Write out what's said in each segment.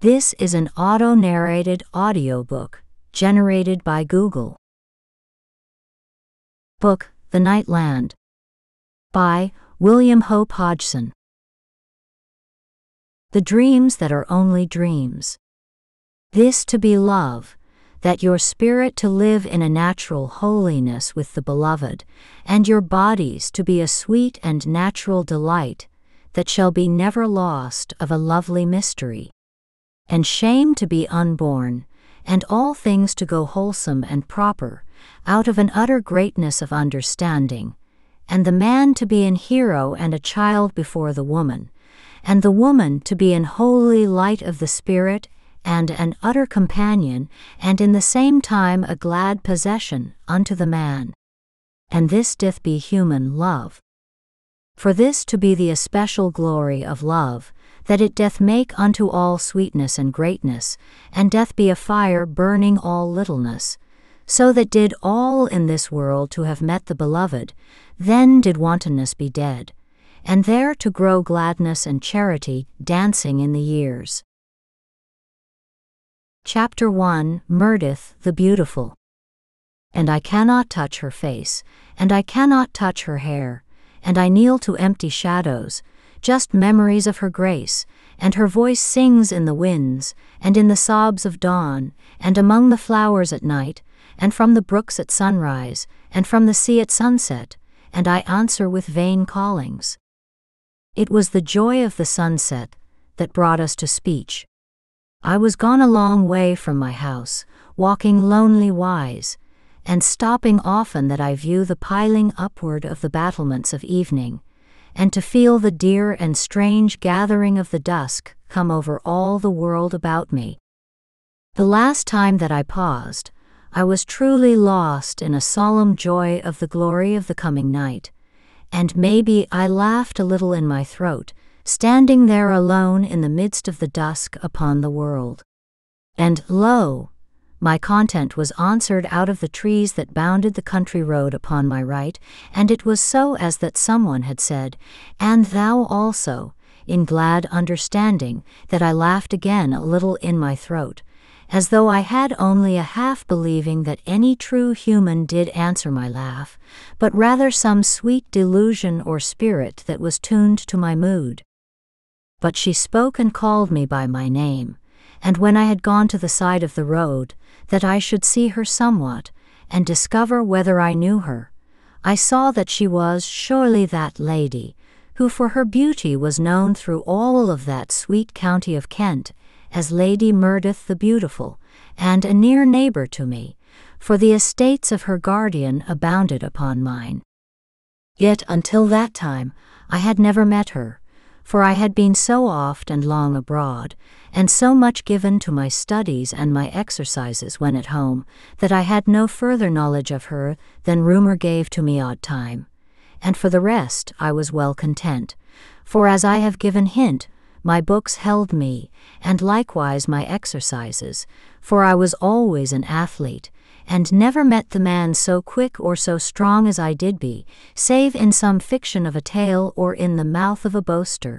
This is an auto-narrated audiobook generated by Google. Book, The Night Land, by William Hope Hodgson. The dreams that are only dreams. This to be love, that your spirit to live in a natural holiness with the beloved, and your bodies to be a sweet and natural delight, that shall be never lost of a lovely mystery. And shame to be unborn, and all things to go wholesome and proper, out of an utter greatness of understanding, and the man to be an hero and a child before the woman, and the woman to be an holy light of the spirit, and an utter companion, and in the same time a glad possession unto the man. And this doth be human love. For this to be the especial glory of love, that it doth make unto all sweetness and greatness, and doth be a fire burning all littleness, so that did all in this world to have met the beloved, then did wantonness be dead, and there to grow gladness and charity dancing in the years. Chapter 1, Mirdath the Beautiful. And I cannot touch her face, and I cannot touch her hair, and I kneel to empty shadows, just memories of her grace, and her voice sings in the winds, and in the sobs of dawn, and among the flowers at night, and from the brooks at sunrise, and from the sea at sunset, and I answer with vain callings. It was the joy of the sunset that brought us to speech. I was gone a long way from my house, walking lonely wise, and stopping often that I view the piling upward of the battlements of evening, and to feel the dear and strange gathering of the dusk come over all the world about me. The last time that I paused, I was truly lost in a solemn joy of the glory of the coming night, and maybe I laughed a little in my throat, standing there alone in the midst of the dusk upon the world. And lo, my content was answered out of the trees that bounded the country road upon my right, and it was so as that someone had said, "And thou also," in glad understanding, that I laughed again a little in my throat, as though I had only a half believing that any true human did answer my laugh, but rather some sweet delusion or spirit that was tuned to my mood. But she spoke and called me by my name, and when I had gone to the side of the road, that I should see her somewhat, and discover whether I knew her, I saw that she was surely that lady, who for her beauty was known through all of that sweet county of Kent, as Lady Mirdath the Beautiful, and a near neighbor to me, for the estates of her guardian abounded upon mine. Yet until that time I had never met her, for I had been so oft and long abroad, and so much given to my studies and my exercises when at home, that I had no further knowledge of her than rumor gave to me odd time. And for the rest I was well content, for as I have given hint, my books held me, and likewise my exercises, for I was always an athlete, and never met the man so quick or so strong as I did be, save in some fiction of a tale or in the mouth of a boaster.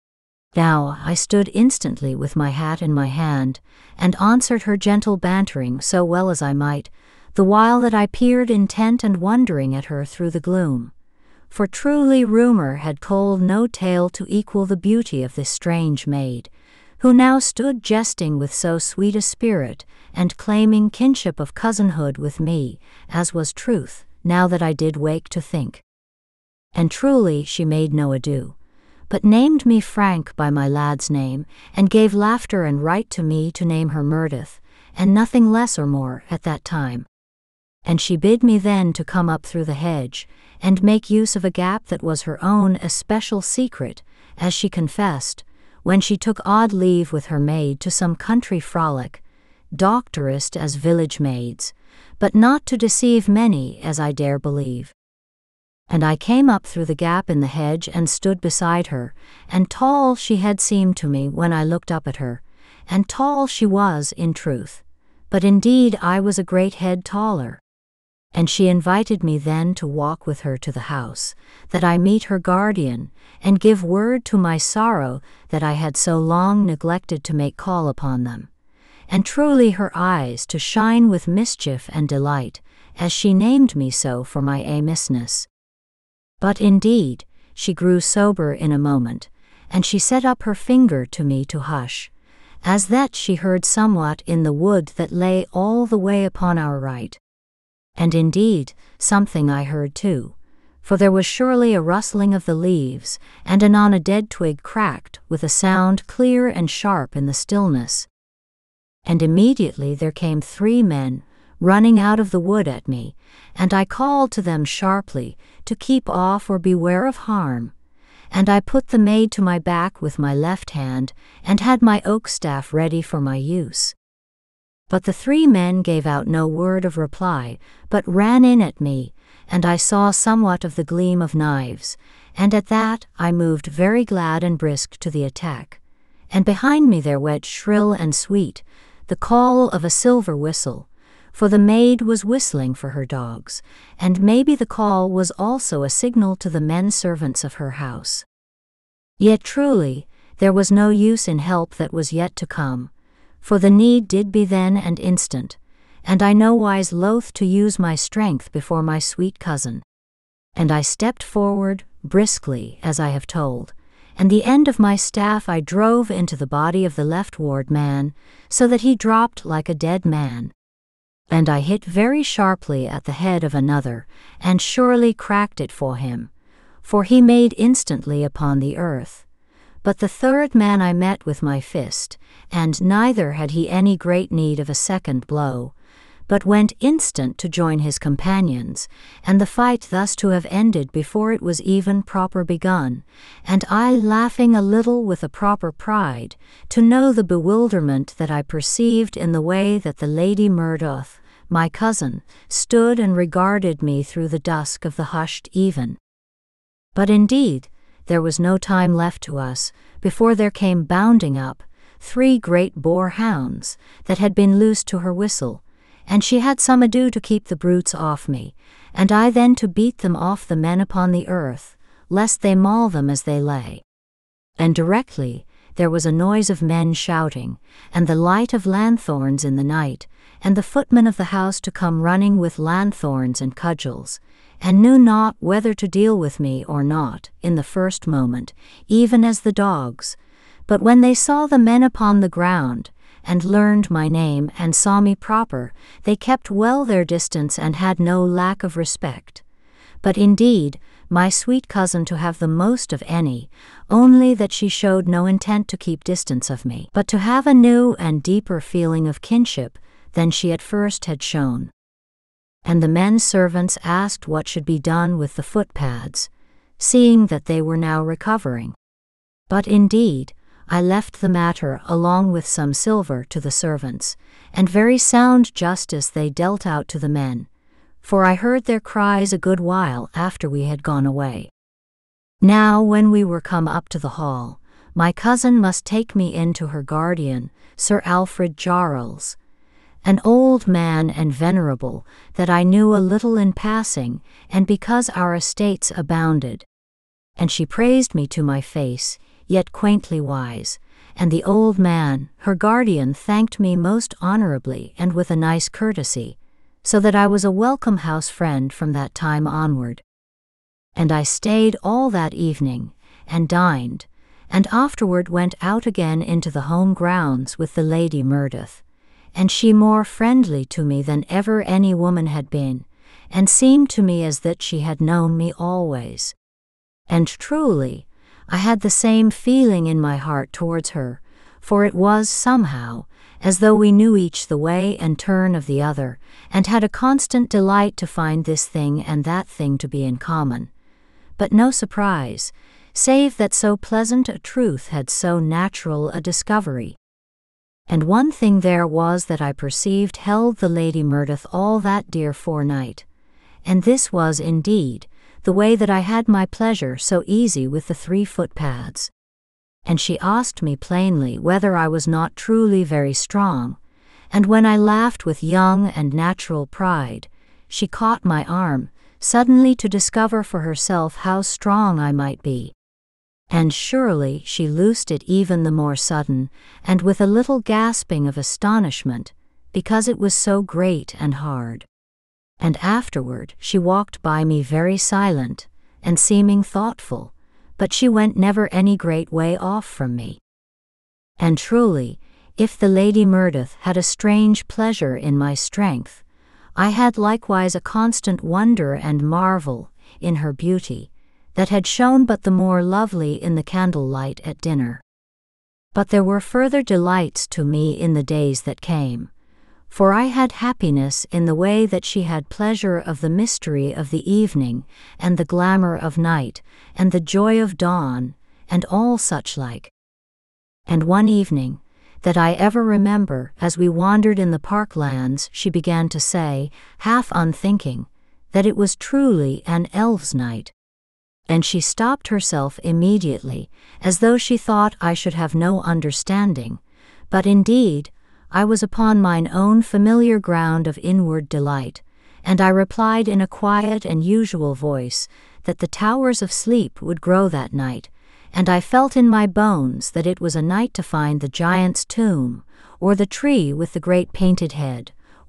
Now I stood instantly with my hat in my hand, and answered her gentle bantering so well as I might, the while that I peered intent and wondering at her through the gloom. For truly rumor had told no tale to equal the beauty of this strange maid, who now stood jesting with so sweet a spirit, and claiming kinship of cousinhood with me, as was truth, now that I did wake to think. And truly she made no ado, but named me Frank by my lad's name, and gave laughter and right to me to name her Mirdath, and nothing less or more at that time. And she bid me then to come up through the hedge, and make use of a gap that was her own especial secret, as she confessed, when she took odd leave with her maid to some country frolic, doctorist as village maids, but not to deceive many, as I dare believe. And I came up through the gap in the hedge and stood beside her, and tall she had seemed to me when I looked up at her, and tall she was in truth, but indeed I was a great head taller. And she invited me then to walk with her to the house, that I meet her guardian, and give word to my sorrow that I had so long neglected to make call upon them. And truly her eyes to shine with mischief and delight, as she named me so for my amisness. But indeed, she grew sober in a moment, and she set up her finger to me to hush, as that she heard somewhat in the wood that lay all the way upon our right. And indeed, something I heard too, for there was surely a rustling of the leaves, and anon a dead twig cracked with a sound clear and sharp in the stillness. And immediately there came 3 men, running out of the wood at me, and I called to them sharply to keep off or beware of harm. And I put the maid to my back with my left hand, and had my oak staff ready for my use. But the 3 men gave out no word of reply, but ran in at me, and I saw somewhat of the gleam of knives, and at that I moved very glad and brisk to the attack. And behind me there went shrill and sweet the call of a silver whistle, for the maid was whistling for her dogs, and maybe the call was also a signal to the men servants of her house. Yet truly there was no use in help that was yet to come, for the need did be then and instant, and I nowise loath to use my strength before my sweet cousin. And I stepped forward, briskly, as I have told, and the end of my staff I drove into the body of the leftward man, so that he dropped like a dead man. And I hit very sharply at the head of another, and surely cracked it for him, for he made instantly upon the earth. But the 3rd man I met with my fist, and neither had he any great need of a second blow, but went instant to join his companions, and the fight thus to have ended before it was even proper begun, and I laughing a little with a proper pride, to know the bewilderment that I perceived in the way that the Lady Mirdath, my cousin, stood and regarded me through the dusk of the hushed even. But indeed, there was no time left to us, before there came bounding up 3 great boar hounds, that had been loosed to her whistle, and she had some ado to keep the brutes off me, and I then to beat them off the men upon the earth, lest they maul them as they lay. And directly there was a noise of men shouting, and the light of lanthorns in the night, and the footman of the house to come running with lanthorns and cudgels, and knew not whether to deal with me or not in the first moment, even as the dogs. But when they saw the men upon the ground, and learned my name and saw me proper, they kept well their distance and had no lack of respect. But indeed, my sweet cousin to have the most of any, only that she showed no intent to keep distance of me, but to have a new and deeper feeling of kinship than she at first had shown. And the men servants asked what should be done with the footpads, seeing that they were now recovering. But indeed, I left the matter along with some silver to the servants, and very sound justice they dealt out to the men, for I heard their cries a good while after we had gone away. Now when we were come up to the hall, my cousin must take me in to her guardian, Sir Alfred Jarles, an old man and venerable, that I knew a little in passing, and because our estates abounded. And she praised me to my face, yet quaintly wise, and the old man, her guardian, thanked me most honorably and with a nice courtesy, so that I was a welcome house friend from that time onward. And I stayed all that evening, and dined, and afterward went out again into the home grounds with the Lady Mirdath, and she more friendly to me than ever any woman had been, and seemed to me as that she had known me always. And truly, I had the same feeling in my heart towards her, for it was somehow as though we knew each the way and turn of the other, and had a constant delight to find this thing and that thing to be in common. But no surprise, save that so pleasant a truth had so natural a discovery. And one thing there was that I perceived held the Lady Mirdath all that dear forenight, and this was indeed the way that I had my pleasure so easy with the 3 footpads. And she asked me plainly whether I was not truly very strong, and when I laughed with young and natural pride, she caught my arm, suddenly to discover for herself how strong I might be. And surely she loosed it even the more sudden, and with a little gasping of astonishment, because it was so great and hard. And afterward she walked by me very silent, and seeming thoughtful, but she went never any great way off from me. And truly, if the Lady Mirdath had a strange pleasure in my strength, I had likewise a constant wonder and marvel in her beauty, that had shone but the more lovely in the candlelight at dinner. But there were further delights to me in the days that came, for I had happiness in the way that she had pleasure of the mystery of the evening, and the glamour of night, and the joy of dawn, and all such like. And one evening, that I ever remember, as we wandered in the parklands, she began to say, half unthinking, that it was truly an elf's night. And she stopped herself immediately, as though she thought I should have no understanding, but indeed I was upon mine own familiar ground of inward delight, and I replied in a quiet and usual voice that the towers of sleep would grow that night, and I felt in my bones that it was a night to find the giant's tomb, or the tree with the great painted head,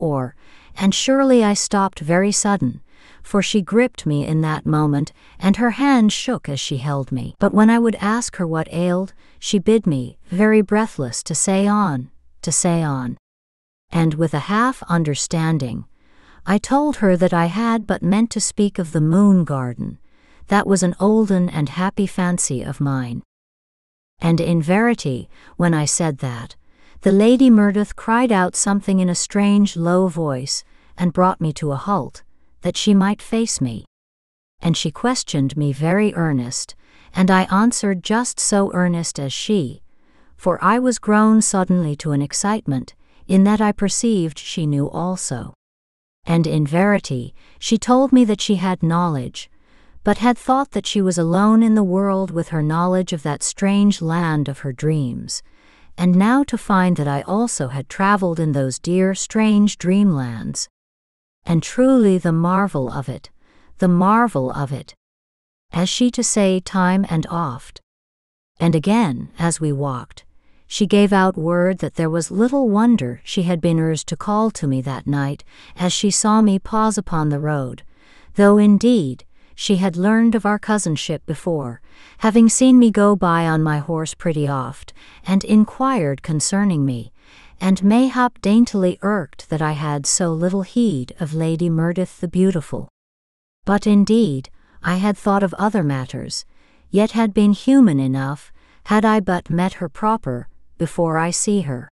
and surely I stopped very sudden, for she gripped me in that moment, and her hand shook as she held me. But when I would ask her what ailed, she bid me, very breathless, to say on, to say on. And with a half-understanding, I told her that I had but meant to speak of the moon garden. That was an olden and happy fancy of mine. And in verity, when I said that, the Lady Mirdath cried out something in a strange low voice, and brought me to a halt, that she might face me. And she questioned me very earnest, and I answered just so earnest as she, for I was grown suddenly to an excitement, in that I perceived she knew also. And in verity, she told me that she had knowledge, but had thought that she was alone in the world with her knowledge of that strange land of her dreams, and now to find that I also had traveled in those dear strange dreamlands. And truly the marvel of it, the marvel of it, as she to say time and oft. And again, as we walked, she gave out word that there was little wonder she had been urged to call to me that night, as she saw me pause upon the road, though indeed she had learned of our cousinship before, having seen me go by on my horse pretty oft, and inquired concerning me, and mayhap daintily irked that I had so little heed of Lady Mirdath the beautiful. But indeed I had thought of other matters, yet had been human enough, had I but met her proper, before I see her.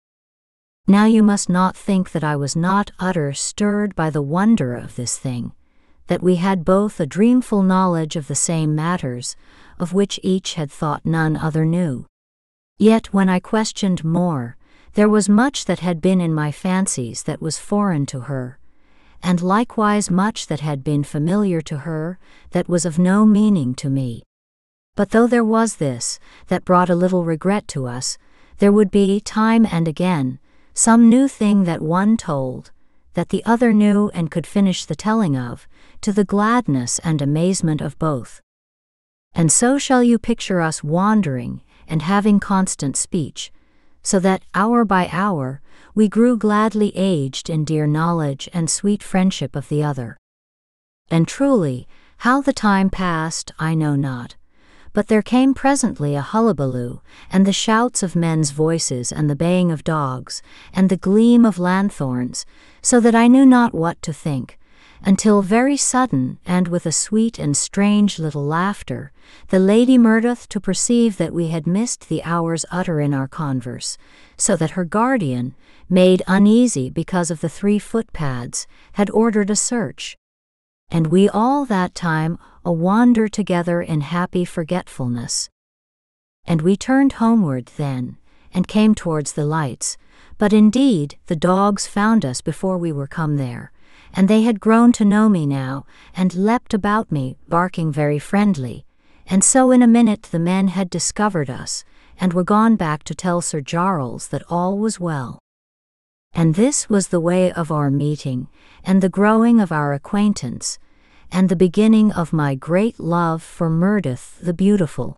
Now you must not think that I was not utter stirred by the wonder of this thing, that we had both a dreamful knowledge of the same matters, of which each had thought none other knew. Yet when I questioned more, there was much that had been in my fancies that was foreign to her, and likewise much that had been familiar to her that was of no meaning to me. But though there was this, that brought a little regret to us, there would be, time and again, some new thing that one told, that the other knew and could finish the telling of, to the gladness and amazement of both. And so shall you picture us wandering and having constant speech, so that hour by hour we grew gladly aged in dear knowledge and sweet friendship of the other. And truly, how the time passed I know not, but there came presently a hullabaloo, and the shouts of men's voices, and the baying of dogs, and the gleam of lanthorns, so that I knew not what to think, until very sudden, and with a sweet and strange little laughter, the Lady Mirdath to perceive that we had missed the hours utter in our converse, so that her guardian, made uneasy because of the 3 footpads, had ordered a search. And we all that time a wander together in happy forgetfulness. And we turned homeward then, and came towards the lights, but indeed the dogs found us before we were come there, and they had grown to know me now, and leapt about me, barking very friendly, and so in a minute the men had discovered us, and were gone back to tell Sir Jarls that all was well. And this was the way of our meeting, and the growing of our acquaintance, and the beginning of my great love for Mirdath the beautiful.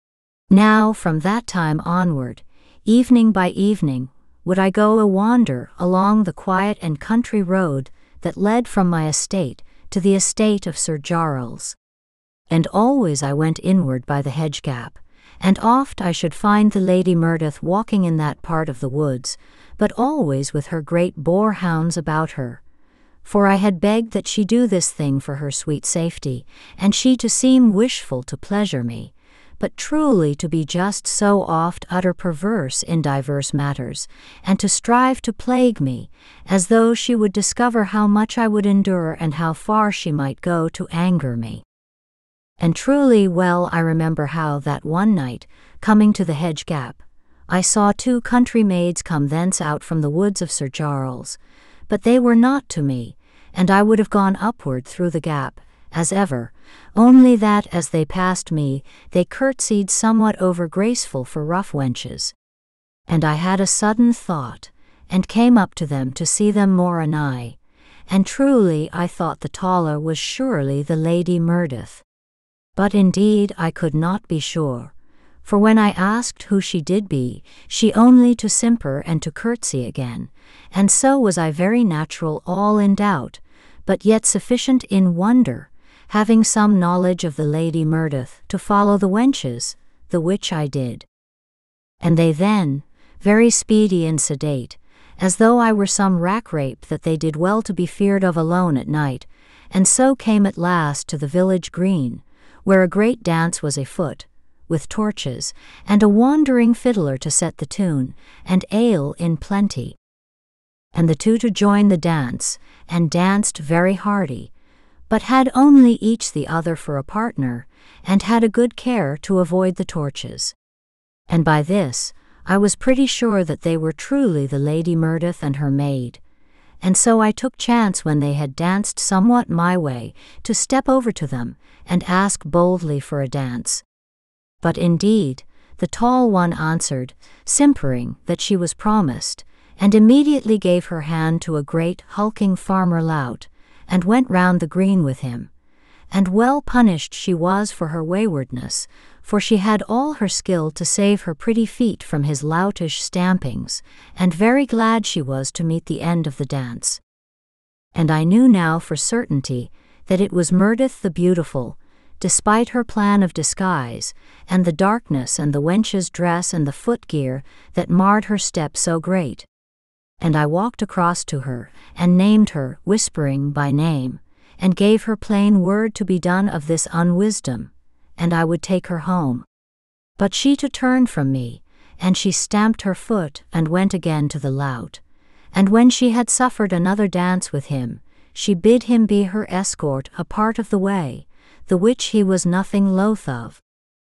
Now from that time onward, evening by evening, would I go a wander along the quiet and country road that led from my estate to the estate of Sir Giles. And always I went inward by the hedge gap, and oft I should find the Lady Mirdath walking in that part of the woods, but always with her great boar-hounds about her. For I had begged that she do this thing for her sweet safety, and she to seem wishful to pleasure me, but truly to be just so oft utter perverse in divers matters, and to strive to plague me, as though she would discover how much I would endure and how far she might go to anger me. And truly well I remember how that one night, coming to the hedge gap, I saw 2 country maids come thence out from the woods of Sir Giles, but they were not to me, and I would have gone upward through the gap, as ever, only that as they passed me, they curtsied somewhat over graceful for rough wenches. And I had a sudden thought, and came up to them to see them more anigh, and truly I thought the taller was surely the Lady Mirdath. But indeed I could not be sure, for when I asked who she did be, she only to simper and to curtsy again, and so was I very natural all in doubt, but yet sufficient in wonder, having some knowledge of the Lady Mirdath, to follow the wenches, the which I did. And they then, very speedy and sedate, as though I were some rack-rape that they did well to be feared of alone at night, and so came at last to the village green, where a great dance was afoot, with torches, and a wandering fiddler to set the tune, and ale in plenty. And the 2 to join the dance, and danced very hearty, but had only each the other for a partner, and had a good care to avoid the torches. And by this I was pretty sure that they were truly the Lady Mirdath and her maid, and so I took chance when they had danced somewhat my way to step over to them and ask boldly for a dance. But indeed the tall one answered, simpering that she was promised, and immediately gave her hand to a great hulking farmer lout, and went round the green with him. And well punished she was for her waywardness, for she had all her skill to save her pretty feet from his loutish stampings, and very glad she was to meet the end of the dance. And I knew now for certainty that it was Mirdath the beautiful, despite her plan of disguise, and the darkness and the wench's dress and the footgear that marred her step so great. And I walked across to her, and named her, whispering by name, and gave her plain word to be done of this unwisdom, and I would take her home. But she to turn from me, and she stamped her foot and went again to the lout. And when she had suffered another dance with him, she bid him be her escort a part of the way, the which he was nothing loath of.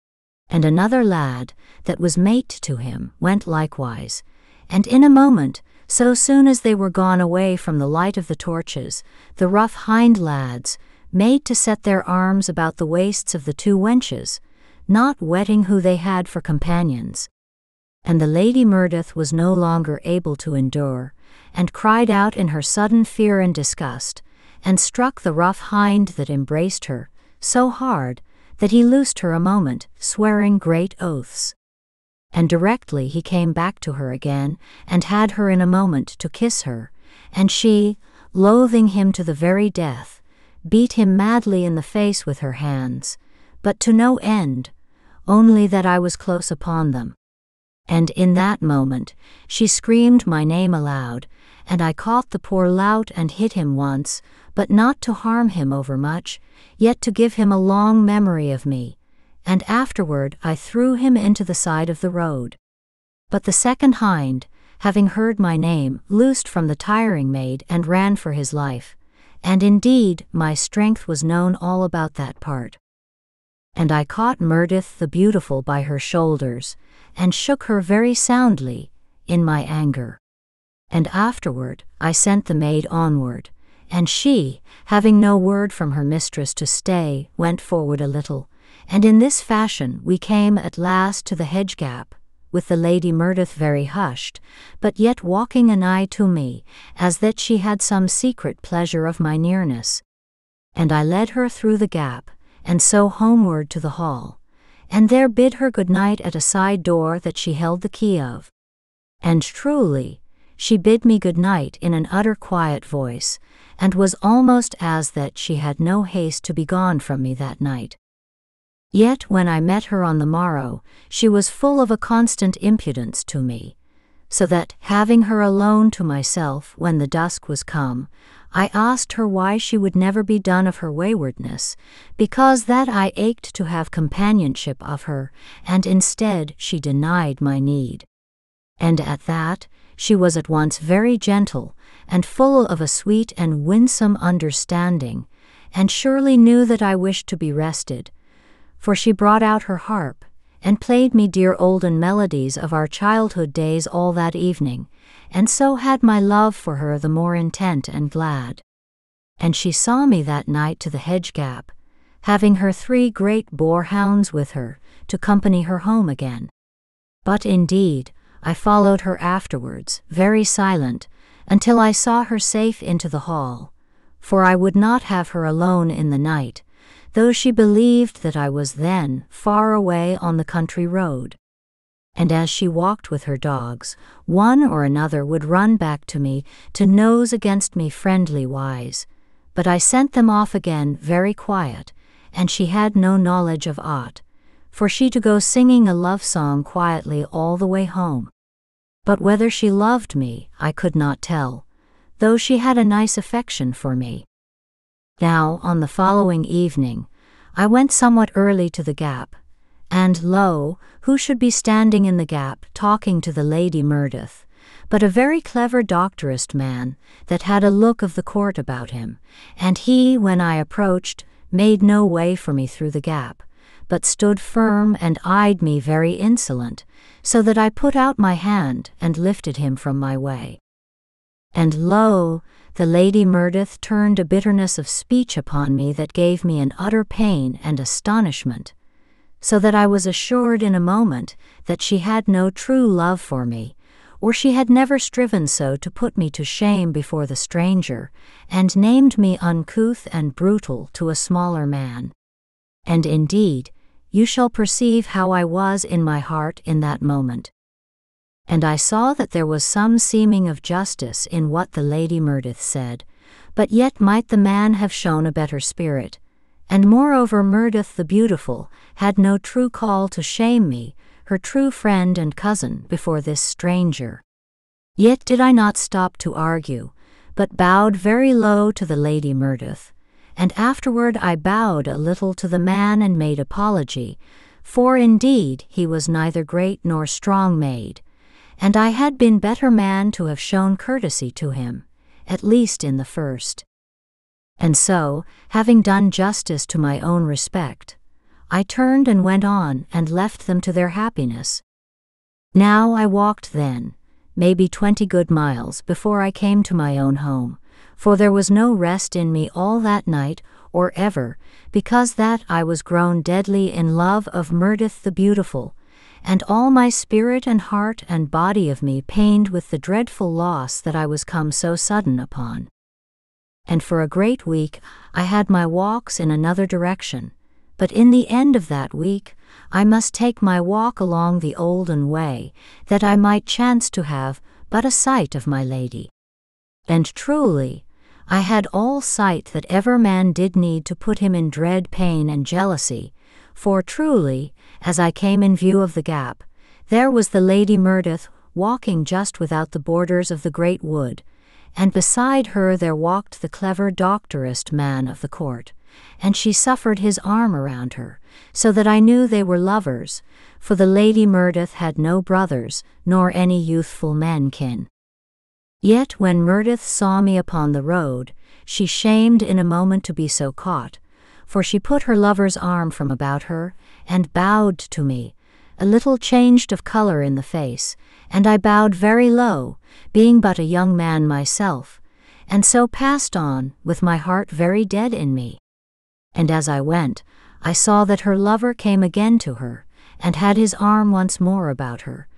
And another lad, that was mate to him, went likewise, and in a moment, so soon as they were gone away from the light of the torches, the rough hind lads made to set their arms about the waists of the 2 wenches, not wetting who they had for companions. And the Lady Mirdath was no longer able to endure, and cried out in her sudden fear and disgust, and struck the rough hind that embraced her so hard that he loosed her a moment, swearing great oaths. And directly he came back to her again, and had her in a moment to kiss her, and she, loathing him to the very death, beat him madly in the face with her hands, but to no end, only that I was close upon them. And in that moment she screamed my name aloud, and I caught the poor lout and hit him once, but not to harm him overmuch, yet to give him a long memory of me, and afterward I threw him into the side of the road. But the second hind, having heard my name, loosed from the tiring maid and ran for his life, and indeed my strength was known all about that part. And I caught Mirdath the beautiful by her shoulders, and shook her very soundly, in my anger. And afterward I sent the maid onward, and she, having no word from her mistress to stay, went forward a little, and in this fashion we came at last to the hedge gap, with the Lady Mirdath very hushed, but yet walking anigh to me, as that she had some secret pleasure of my nearness. And I led her through the gap, and so homeward to the hall, and there bid her good night at a side door that she held the key of. And truly, she bid me good night in an utter quiet voice, and was almost as that she had no haste to be gone from me that night. Yet when I met her on the morrow, she was full of a constant impudence to me, so that, having her alone to myself when the dusk was come, I asked her why she would never be done of her waywardness, because that I ached to have companionship of her, and instead she denied my need. And at that, she was at once very gentle, and full of a sweet and winsome understanding, and surely knew that I wished to be rested, for she brought out her harp, and played me dear olden melodies of our childhood days all that evening, and so had my love for her the more intent and glad. And she saw me that night to the hedge gap, having her 3 great boarhounds with her, to company her home again. But indeed, I followed her afterwards, very silent, until I saw her safe into the hall, for I would not have her alone in the night, though she believed that I was then far away on the country road. And as she walked with her dogs, one or another would run back to me to nose against me friendly wise, but I sent them off again very quiet, and she had no knowledge of aught, for she to go singing a love song quietly all the way home. But whether she loved me, I could not tell, though she had a nice affection for me. Now, on the following evening, I went somewhat early to the gap, and lo, who should be standing in the gap talking to the Lady Mirdath, but a very clever doctorist man, that had a look of the court about him, and he, when I approached, made no way for me through the gap, but stood firm and eyed me very insolent, so that I put out my hand and lifted him from my way. And lo, the Lady Mirdath turned a bitterness of speech upon me that gave me an utter pain and astonishment, so that I was assured in a moment that she had no true love for me, or she had never striven so to put me to shame before the stranger, and named me uncouth and brutal to a smaller man. And indeed, you shall perceive how I was in my heart in that moment. And I saw that there was some seeming of justice in what the Lady Mirdath said, but yet might the man have shown a better spirit, and moreover Mirdath the beautiful had no true call to shame me, her true friend and cousin, before this stranger. Yet did I not stop to argue, but bowed very low to the Lady Mirdath, and afterward I bowed a little to the man and made apology, for indeed he was neither great nor strong made, and I had been better man to have shown courtesy to him, at least in the first. And so, having done justice to my own respect, I turned and went on and left them to their happiness. Now I walked then, maybe 20 good miles before I came to my own home, for there was no rest in me all that night or ever, because that I was grown deadly in love of Mirdath the beautiful, and all my spirit and heart and body of me pained with the dreadful loss that I was come so sudden upon. And for a great week I had my walks in another direction, but in the end of that week I must take my walk along the olden way, that I might chance to have but a sight of my lady. And truly, I had all sight that ever man did need to put him in dread pain and jealousy, for truly, as I came in view of the gap, there was the Lady Mirdath walking just without the borders of the great wood, and beside her there walked the clever doctorist man of the court, and she suffered his arm around her, so that I knew they were lovers, for the Lady Mirdath had no brothers, nor any youthful men kin. Yet when Mirdath saw me upon the road, she shamed in a moment to be so caught, for she put her lover's arm from about her, and bowed to me, a little changed of color in the face, and I bowed very low, being but a young man myself, and so passed on, with my heart very dead in me. And as I went, I saw that her lover came again to her, and had his arm once more about her,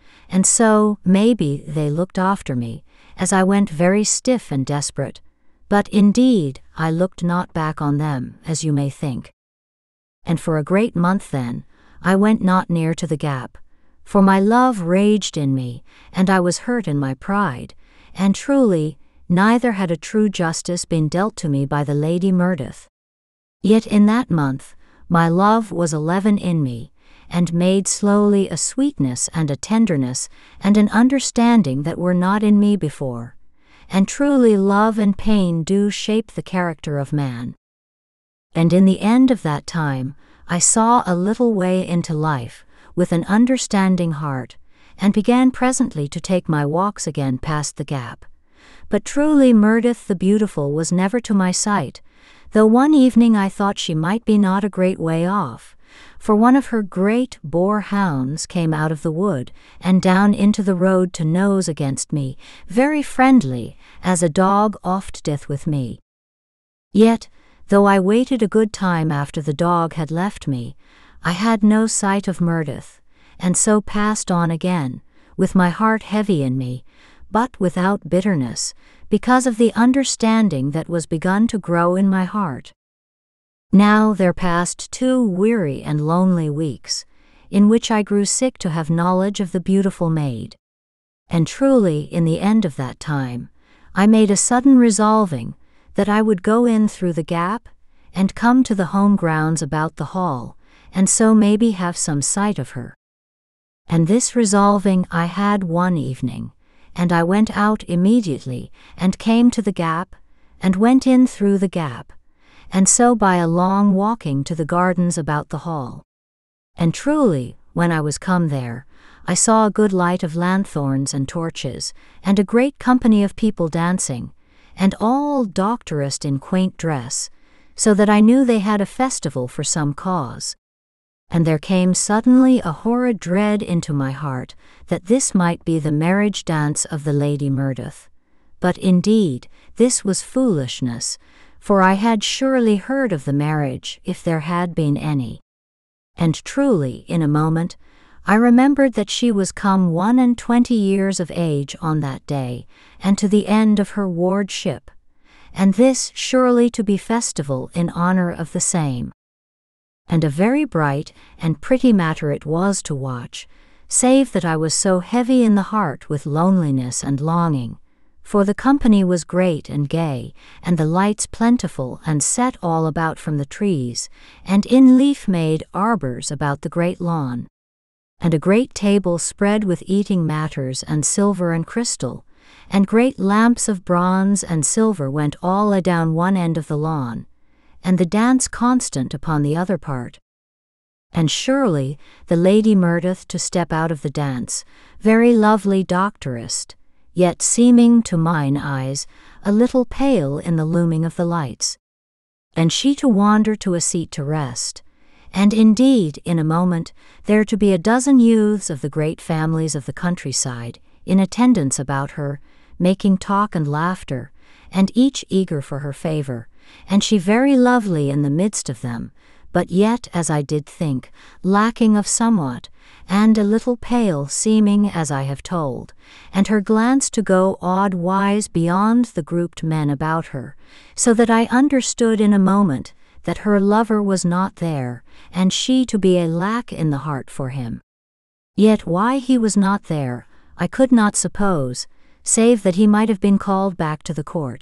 and so, maybe, they looked after me, as I went very stiff and desperate. But indeed, I looked not back on them, as you may think. And for a great month then, I went not near to the gap, for my love raged in me, and I was hurt in my pride, and truly, neither had a true justice been dealt to me by the Lady Mirdath. Yet in that month, my love was 11 in me, and made slowly a sweetness and a tenderness and an understanding that were not in me before. And truly love and pain do shape the character of man. And in the end of that time, I saw a little way into life, with an understanding heart, and began presently to take my walks again past the gap. But truly Mirdath the beautiful was never to my sight, though one evening I thought she might be not a great way off, for one of her great boar hounds came out of the wood, and down into the road to nose against me, very friendly, as a dog oft doth with me. Yet, though I waited a good time after the dog had left me, I had no sight of Mirdath, and so passed on again, with my heart heavy in me, but without bitterness, because of the understanding that was begun to grow in my heart. Now there passed 2 weary and lonely weeks, in which I grew sick to have knowledge of the beautiful maid. And truly, in the end of that time, I made a sudden resolving that I would go in through the gap, and come to the home grounds about the hall, and so maybe have some sight of her. And this resolving I had one evening, and I went out immediately, and came to the gap, and went in through the gap, and so by a long walking to the gardens about the hall. And truly, when I was come there, I saw a good light of lanthorns and torches, and a great company of people dancing, and all doctorist in quaint dress, so that I knew they had a festival for some cause. And there came suddenly a horrid dread into my heart that this might be the marriage dance of the Lady Mirdath. But indeed, this was foolishness, for I had surely heard of the marriage, if there had been any. And truly, in a moment, I remembered that she was come 21 years of age on that day, and to the end of her wardship, and this surely to be festival in honor of the same. And a very bright and pretty matter it was to watch, save that I was so heavy in the heart with loneliness and longing, for the company was great and gay, and the lights plentiful and set all about from the trees, and in leaf-made arbours about the great lawn. And a great table spread with eating matters and silver and crystal, and great lamps of bronze and silver went all adown one end of the lawn, and the dance constant upon the other part. And surely the Lady Mirdath to step out of the dance, very lovely doctorist, yet seeming to mine eyes a little pale in the looming of the lights. And she to wander to a seat to rest, and indeed in a moment there to be a dozen youths of the great families of the countryside in attendance about her, making talk and laughter, and each eager for her favor, and she very lovely in the midst of them, but yet, as I did think, lacking of somewhat, and a little pale seeming as I have told, and her glance to go odd wise beyond the grouped men about her, so that I understood in a moment that her lover was not there, and she to be a lack in the heart for him. Yet why he was not there, I could not suppose, save that he might have been called back to the court.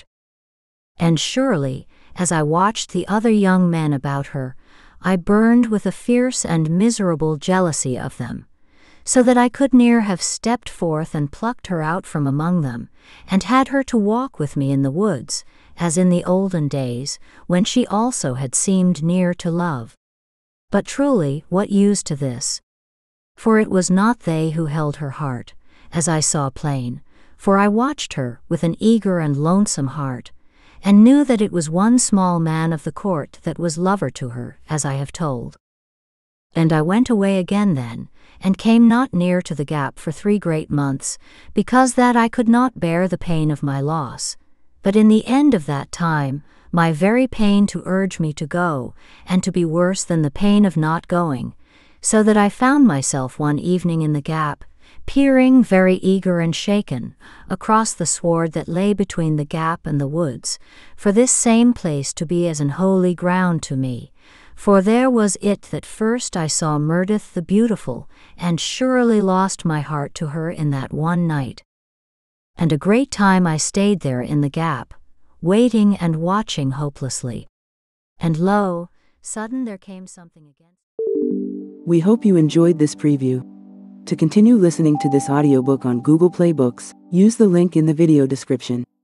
And surely, as I watched the other young men about her, I burned with a fierce and miserable jealousy of them, so that I could near have stepped forth and plucked her out from among them, and had her to walk with me in the woods, as in the olden days, when she also had seemed near to love. But truly, what use to this? For it was not they who held her heart, as I saw plain, for I watched her with an eager and lonesome heart, and knew that it was one small man of the court that was lover to her, as I have told. And I went away again then, and came not near to the gap for 3 great months, because that I could not bear the pain of my loss. But in the end of that time, my very pain to urge me to go, and to be worse than the pain of not going, so that I found myself one evening in the gap, peering, very eager and shaken, across the sward that lay between the gap and the woods, for this same place to be as an holy ground to me. For there was it that first I saw Mirdath the beautiful, and surely lost my heart to her in that one night. And a great time I stayed there in the gap, waiting and watching hopelessly. And lo, sudden there came something against. We hope you enjoyed this preview. To continue listening to this audiobook on Google Play Books, use the link in the video description.